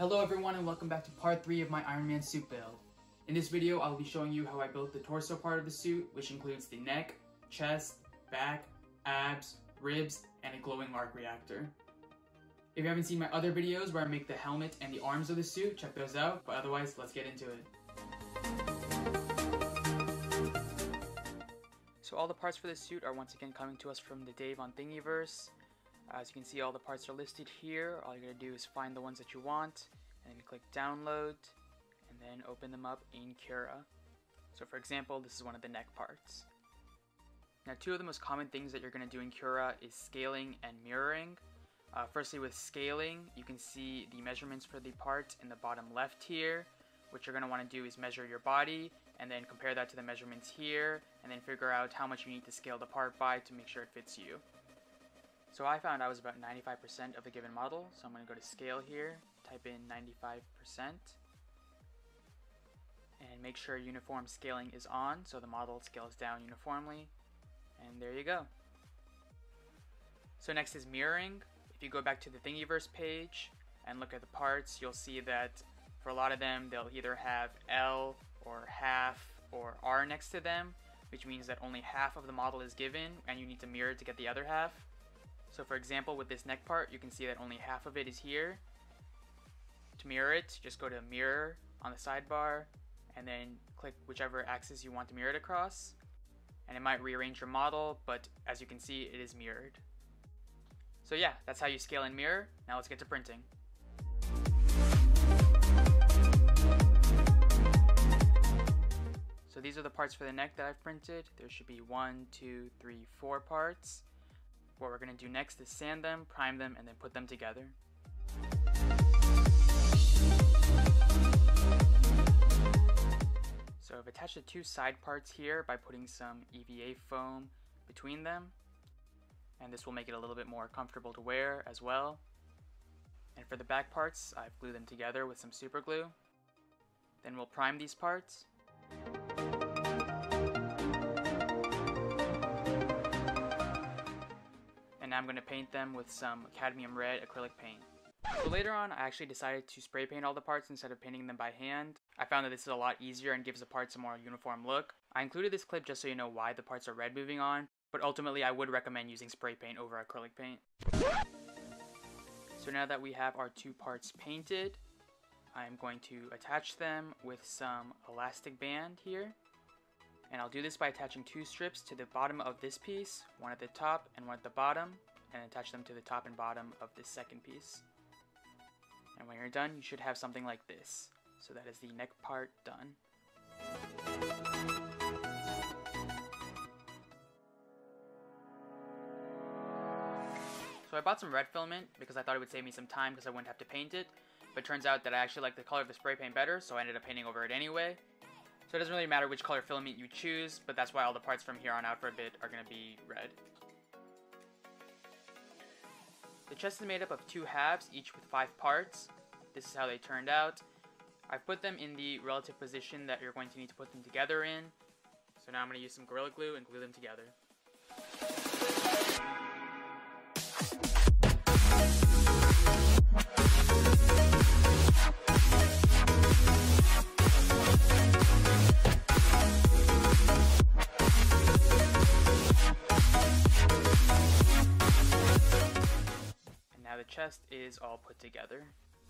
Hello everyone and welcome back to part 3 of my Iron Man suit build. In this video, I'll be showing you how I built the torso part of the suit, which includes the neck, chest, back, abs, ribs, and a glowing arc reactor. If you haven't seen my other videos where I make the helmet and the arms of the suit, check those out, but otherwise, let's get into it. So all the parts for this suit are once again coming to us from the Dave on Thingiverse. As you can see, all the parts are listed here. All you're going to do is find the ones that you want, and then click download, and then open them up in Cura. So for example, this is one of the neck parts. Now, two of the most common things that you're going to do in Cura is scaling and mirroring. Firstly, with scaling, you can see the measurements for the part in the bottom left here. What you're going to want to do is measure your body, and then compare that to the measurements here, and then figure out how much you need to scale the part by to make sure it fits you. So I found I was about 95% of the given model, so I'm going to go to scale here, type in 95%, and make sure uniform scaling is on so the model scales down uniformly, and there you go. So next is mirroring. If you go back to the Thingiverse page and look at the parts, you'll see that for a lot of them they'll either have L or half or R next to them, which means that only half of the model is given and you need to mirror to get the other half. So for example, with this neck part, you can see that only half of it is here. To mirror it, just go to mirror on the sidebar and then click whichever axis you want to mirror it across. And it might rearrange your model, but as you can see, it is mirrored. So yeah, that's how you scale and mirror. Now let's get to printing. So these are the parts for the neck that I've printed. There should be 1, 2, 3, 4 parts. What we're going to do next is sand them, prime them, and then put them together. So I've attached the two side parts here by putting some EVA foam between them. And this will make it a little bit more comfortable to wear as well. And for the back parts, I've glued them together with some super glue. Then we'll prime these parts. And now I'm going to paint them with some cadmium red acrylic paint. So later on, I actually decided to spray paint all the parts instead of painting them by hand. I found that this is a lot easier and gives the parts a more uniform look. I included this clip just so you know why the parts are red moving on, but ultimately I would recommend using spray paint over acrylic paint. So now that we have our two parts painted, I'm going to attach them with some elastic band here. And I'll do this by attaching two strips to the bottom of this piece, one at the top and one at the bottom, and attach them to the top and bottom of this second piece. And when you're done, you should have something like this. So that is the neck part done. So I bought some red filament because I thought it would save me some time because I wouldn't have to paint it, but it turns out that I actually like the color of the spray paint better, so I ended up painting over it anyway. So it doesn't really matter which color filament you choose, but that's why all the parts from here on out for a bit are going to be red. The chest is made up of two halves, each with 5 parts. This is how they turned out. I've put them in the relative position that you're going to need to put them together in. So now I'm going to use some Gorilla Glue and glue them together. The chest is all put together.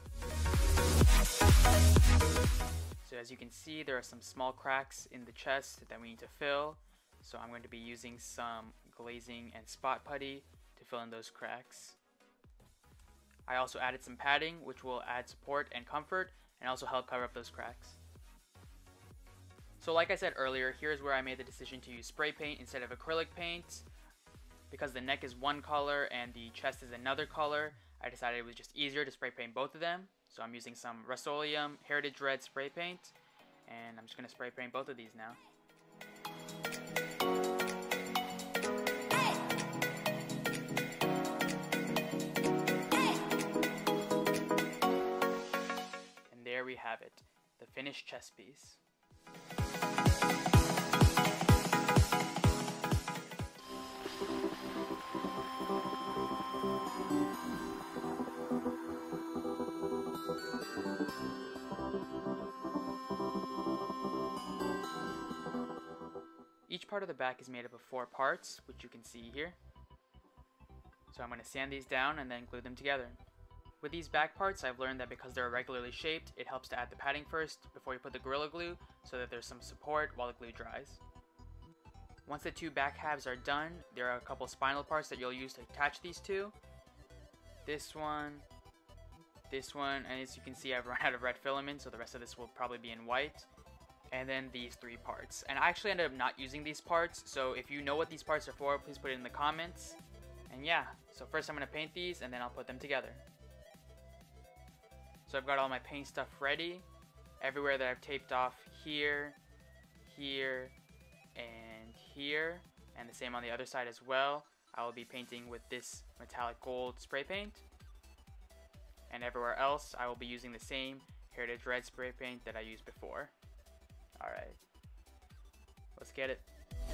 So as you can see, there are some small cracks in the chest that we need to fill. So I'm going to be using some glazing and spot putty to fill in those cracks. I also added some padding, which will add support and comfort and also help cover up those cracks. So like I said earlier, here's where I made the decision to use spray paint instead of acrylic paint. Because the neck is one color and the chest is another color, I decided it was just easier to spray paint both of them. So I'm using some Rust-Oleum Heritage Red spray paint, and I'm just going to spray paint both of these now. And there we have it, the finished chest piece. Thank you. Each part of the back is made up of 4 parts, which you can see here. So I'm going to sand these down and then glue them together. With these back parts, I've learned that because they're irregularly shaped, it helps to add the padding first before you put the Gorilla Glue so that there's some support while the glue dries. Once the 2 back halves are done, there are a couple spinal parts that you'll use to attach these two. This one, and as you can see I've run out of red filament, so the rest of this will probably be in white. And then these 3 parts. And I actually ended up not using these parts, so if you know what these parts are for, please put it in the comments. And yeah, so first I'm going to paint these and then I'll put them together. So I've got all my paint stuff ready. Everywhere that I've taped off here, here, and here. And the same on the other side as well. I will be painting with this metallic gold spray paint. And everywhere else, I will be using the same Heritage Red spray paint that I used before. Alright, let's get it.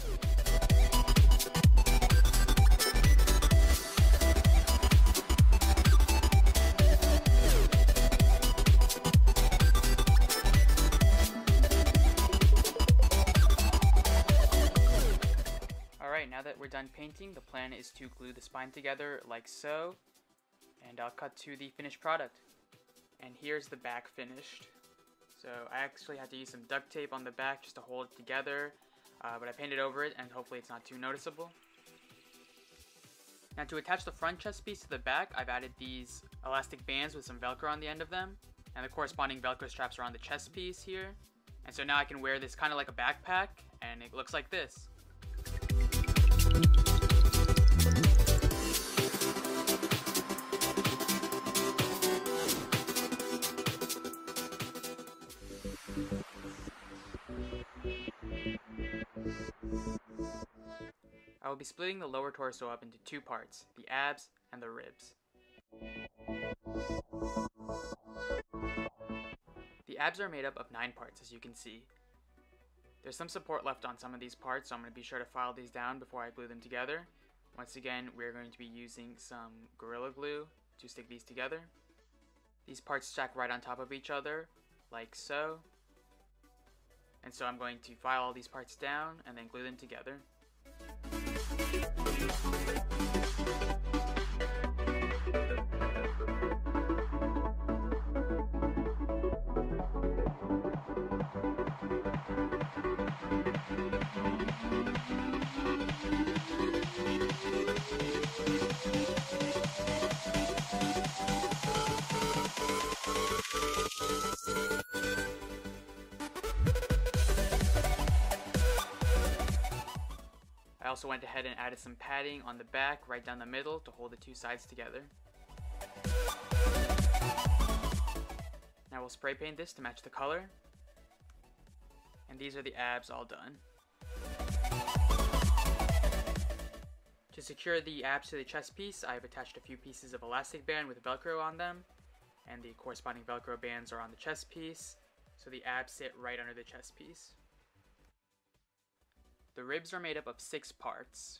Alright, now that we're done painting, the plan is to glue the spine together like so. And I'll cut to the finished product. And here's the back finished. So I actually had to use some duct tape on the back just to hold it together, but I painted over it and hopefully it's not too noticeable. Now to attach the front chest piece to the back, I've added these elastic bands with some Velcro on the end of them, and the corresponding Velcro straps are on the chest piece here. And so now I can wear this kind of like a backpack, and it looks like this. I will be splitting the lower torso up into 2 parts, the abs and the ribs. The abs are made up of 9 parts, as you can see. There's some support left on some of these parts, so I'm going to be sure to file these down before I glue them together. Once again, we're going to be using some Gorilla Glue to stick these together. These parts stack right on top of each other, like so. And so I'm going to file all these parts down and then glue them together. I also went ahead and added some padding on the back right down the middle to hold the 2 sides together. Now we'll spray paint this to match the color. And these are the abs all done. To secure the abs to the chest piece, I have attached a few pieces of elastic band with Velcro on them, and the corresponding Velcro bands are on the chest piece, so the abs sit right under the chest piece. The ribs are made up of 6 parts.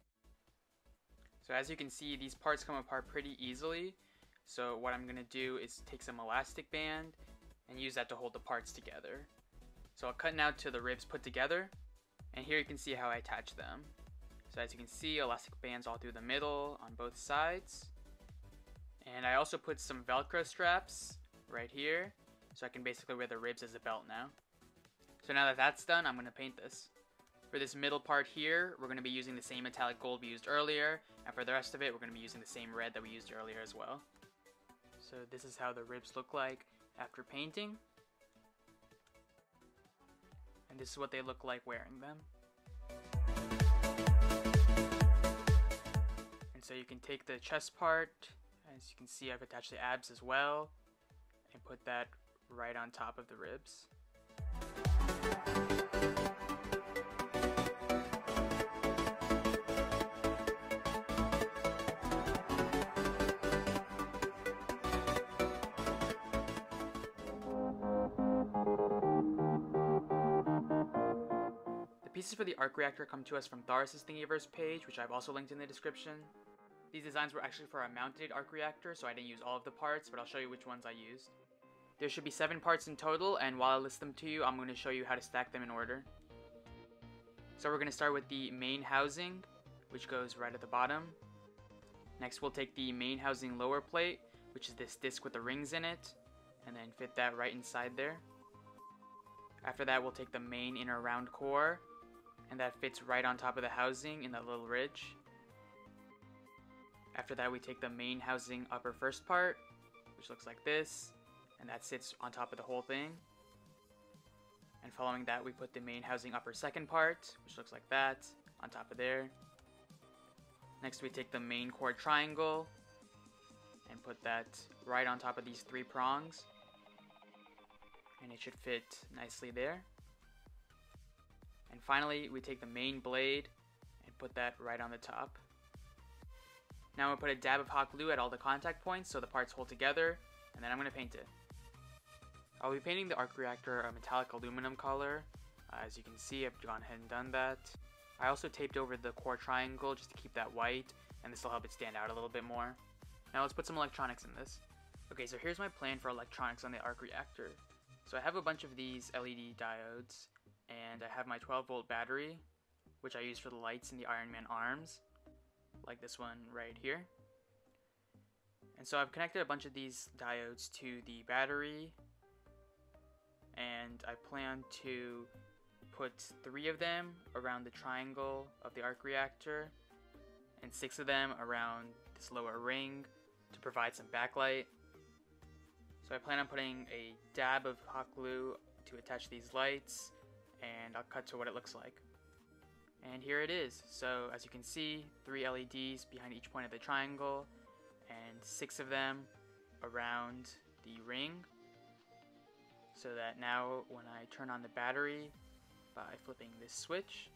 So as you can see, these parts come apart pretty easily. So what I'm going to do is take some elastic band and use that to hold the parts together. So I'll cut now to the ribs put together, and here you can see how I attach them. So as you can see, elastic bands all through the middle on both sides. And I also put some Velcro straps right here, so I can basically wear the ribs as a belt now. So now that that's done, I'm going to paint this. For this middle part here, we're going to be using the same metallic gold we used earlier, and for the rest of it, we're going to be using the same red that we used earlier as well. So this is how the ribs look like after painting. And this is what they look like wearing them. And so you can take the chest part, as you can see I've attached the abs as well, and put that right on top of the ribs. The pieces for the arc reactor come to us from Tharus' Thingiverse page, which I've also linked in the description. These designs were actually for a mounted arc reactor, so I didn't use all of the parts, but I'll show you which ones I used. There should be 7 parts in total, and while I list them to you, I'm going to show you how to stack them in order. So we're going to start with the main housing, which goes right at the bottom. Next we'll take the main housing lower plate, which is this disc with the rings in it, and then fit that right inside there. After that we'll take the main inner round core, and that fits right on top of the housing in that little ridge. After that we take the main housing upper first part, which looks like this, and that sits on top of the whole thing. And following that we put the main housing upper second part, which looks like that, on top of there. Next we take the main core triangle and put that right on top of these 3 prongs, and it should fit nicely there. And finally we take the main blade and put that right on the top. Now I'm going to put a dab of hot glue at all the contact points so the parts hold together, and then I'm going to paint it. I'll be painting the arc reactor a metallic aluminum color. As you can see, I've gone ahead and done that. I also taped over the core triangle just to keep that white, and this will help it stand out a little bit more. Now let's put some electronics in this. Okay, so here's my plan for electronics on the arc reactor. So I have a bunch of these LED diodes, and I have my 12-volt battery, which I use for the lights in the Iron Man arms, like this one right here. And so I've connected a bunch of these diodes to the battery, and I plan to put 3 of them around the triangle of the arc reactor and 6 of them around this lower ring to provide some backlight. So I plan on putting a dab of hot glue to attach these lights, and I'll cut to what it looks like. And here it is. So as you can see, 3 LEDs behind each point of the triangle and 6 of them around the ring. So that now when I turn on the battery by flipping this switch,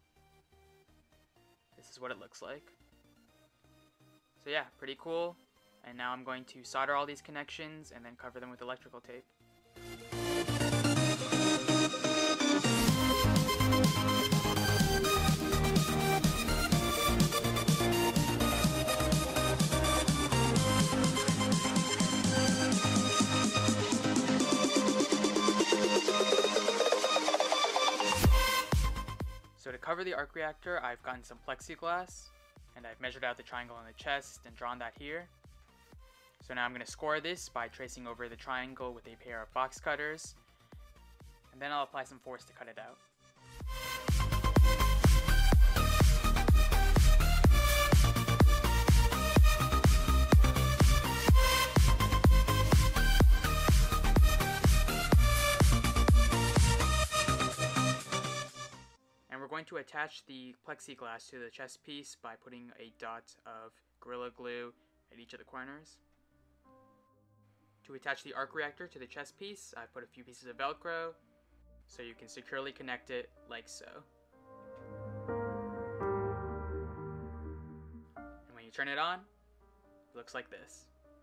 this is what it looks like. So yeah, pretty cool. And now I'm going to solder all these connections and then cover them with electrical tape. So to cover the arc reactor, I've gotten some plexiglass, and I've measured out the triangle on the chest and drawn that here. So now I'm going to score this by tracing over the triangle with a pair of box cutters, and then I'll apply some force to cut it out. We're going to attach the plexiglass to the chest piece by putting a dot of Gorilla Glue at each of the corners. To attach the arc reactor to the chest piece, I've put a few pieces of Velcro so you can securely connect it like so. And when you turn it on, it looks like this.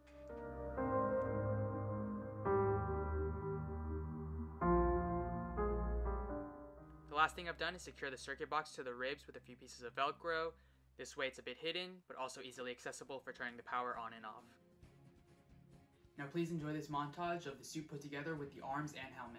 The last thing I've done is secure the circuit box to the ribs with a few pieces of Velcro. This way it's a bit hidden, but also easily accessible for turning the power on and off. Now please enjoy this montage of the suit put together with the arms and helmet.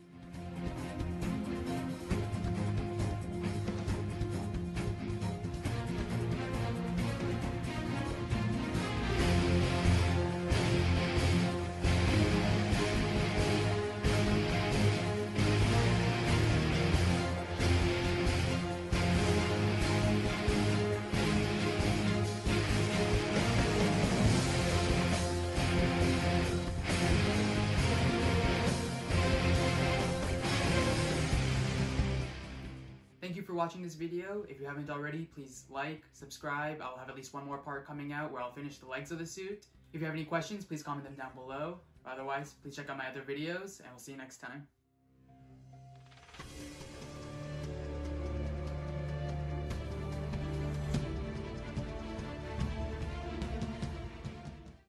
Thank you for watching this video. If you haven't already, please like, subscribe. I'll have at least one more part coming out where I'll finish the legs of the suit. If you have any questions, please comment them down below. Otherwise, please check out my other videos, and we'll see you next time.